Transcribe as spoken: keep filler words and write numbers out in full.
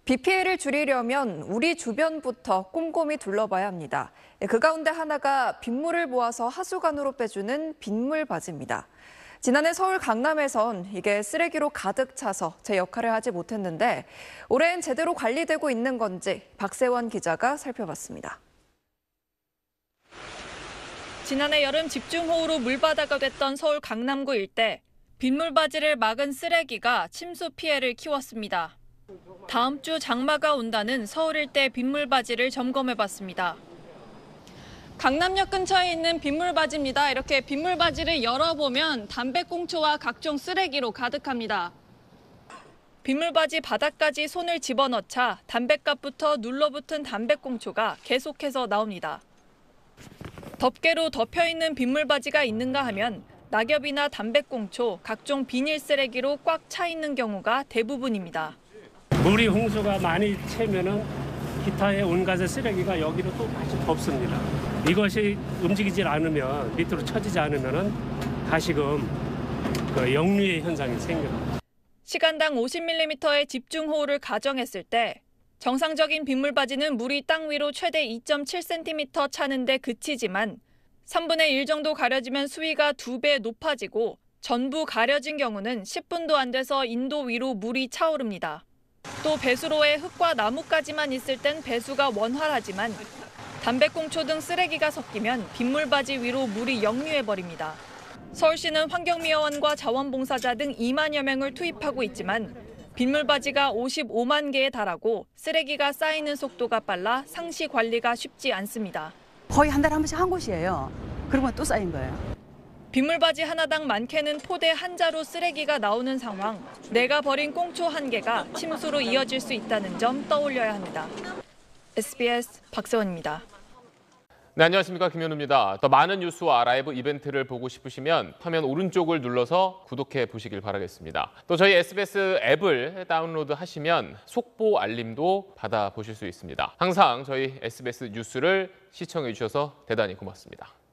비 피해를 줄이려면 우리 주변부터 꼼꼼히 둘러봐야 합니다. 그 가운데 하나가 빗물을 모아서 하수관으로 빼주는 빗물바지입니다. 지난해 서울 강남에선 이게 쓰레기로 가득 차서 제 역할을 하지 못했는데 올해는 제대로 관리되고 있는 건지 박세원 기자가 살펴봤습니다. 지난해 여름 집중호우로 물바다가 됐던 서울 강남구 일대. 빗물바지를 막은 쓰레기가 침수 피해를 키웠습니다. 다음 주 장마가 온다는 서울 일대 빗물바지를 점검해봤습니다. 강남역 근처에 있는 빗물바지입니다. 이렇게 빗물바지를 열어보면 담배꽁초와 각종 쓰레기로 가득합니다. 빗물바지 바닥까지 손을 집어넣자 담뱃갑부터 눌러붙은 담배꽁초가 계속해서 나옵니다. 덮개로 덮여있는 빗물바지가 있는가 하면 낙엽이나 담배꽁초, 각종 비닐 쓰레기로 꽉 차 있는 경우가 대부분입니다. 물이 홍수가 많이 채면은 기타의 온갖의 쓰레기가 여기로 또 다시 덮습니다. 이것이 움직이질 않으면 밑으로 처지지 않으면은 다시금 그 역류의 현상이 생깁니다. 시간당 오십 밀리미터의 집중호우를 가정했을 때 정상적인 빗물바지는 물이 땅 위로 최대 이 점 칠 센티미터 차는 데 그치지만 삼분의 일 정도 가려지면 수위가 두 배 높아지고 전부 가려진 경우는 십 분도 안 돼서 인도 위로 물이 차오릅니다. 또 배수로에 흙과 나뭇가지만 있을 땐 배수가 원활하지만 담배꽁초 등 쓰레기가 섞이면 빗물바지 위로 물이 역류해버립니다. 서울시는 환경미화원과 자원봉사자 등 이만여 명을 투입하고 있지만 빗물바지가 오십오만 개에 달하고 쓰레기가 쌓이는 속도가 빨라 상시 관리가 쉽지 않습니다. 거의 한 달에 한 번씩 한 곳이에요. 그러면 또 쌓인 거예요. 빗물바지 하나당 많게는 포대 한 자루 쓰레기가 나오는 상황. 내가 버린 꽁초 한 개가 침수로 이어질 수 있다는 점 떠올려야 합니다. 에스비에스 박세원입니다. 네, 안녕하십니까. 김현우입니다. 더 많은 뉴스와 라이브 이벤트를 보고 싶으시면 화면 오른쪽을 눌러서 구독해 보시길 바라겠습니다. 또 저희 에스비에스 앱을 다운로드 하시면 속보 알림도 받아보실 수 있습니다. 항상 저희 에스비에스 뉴스를 시청해 주셔서 대단히 고맙습니다.